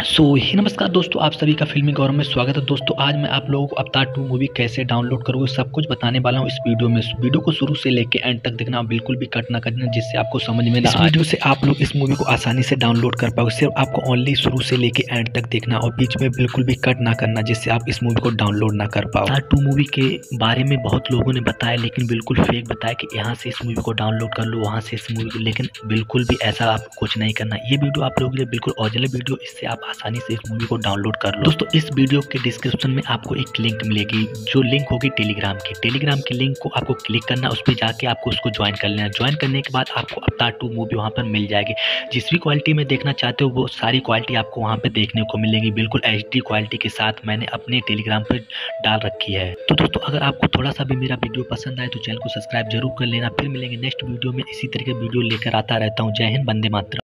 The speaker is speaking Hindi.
ही नमस्कार दोस्तों, आप सभी का फिल्मी गौरव में स्वागत है। दोस्तों आज मैं आप लोगों को अवतार 2 मूवी कैसे डाउनलोड करोगे सब कुछ बताने वाला हूं इस वीडियो में। वीडियो को शुरू से लेके एंड तक देखना, बिल्कुल भी कट ना करना जिससे आपको समझ में ना आए। इस वीडियो से आप लोग इस मूवी को आसानी से डाउनलोड कर पाओगे। सिर्फ आपको ओनली शुरू से लेके एंड तक देखना और बीच में बिल्कुल भी कट ना करना जिससे आप इस मूवी को डाउनलोड ना कर पाओ। अवतार 2 मूवी के बारे में बहुत लोगों ने बताया, लेकिन बिल्कुल फेक बताया कि यहाँ से इस मूवी को डाउनलोड कर लो, वहाँ से इस मूवी को, लेकिन बिल्कुल भी ऐसा आपको कुछ नहीं करना। ये वीडियो आप लोगों के लिए बिल्कुल ओरिजिनल वीडियो, इससे आप आसानी से इस मूवी को डाउनलोड कर लो। दोस्तों इस वीडियो के डिस्क्रिप्शन में आपको एक लिंक मिलेगी, जो लिंक होगी टेलीग्राम की लिंक को आपको क्लिक करना, उस पर जाके आपको उसको ज्वाइन कर लेना। ज्वाइन करने के बाद आपको अवतार 2 मूवी वहाँ पर मिल जाएगी। जिस भी क्वालिटी में देखना चाहते हो वो सारी क्वालिटी आपको वहाँ पे देखने को मिलेगी, बिल्कुल HD क्वालिटी के साथ मैंने अपने टेलीग्राम पर डाल रखी है। तो दोस्तों अगर आपको थोड़ा सा भी मेरा वीडियो पसंद आए तो चैनल को सब्सक्राइब जरूर कर लेना। फिर मिलेंगे नेक्स्ट वीडियो में, इसी तरह के वीडियो लेकर आता रहता हूँ। जय हिंद, वंदे मातरम।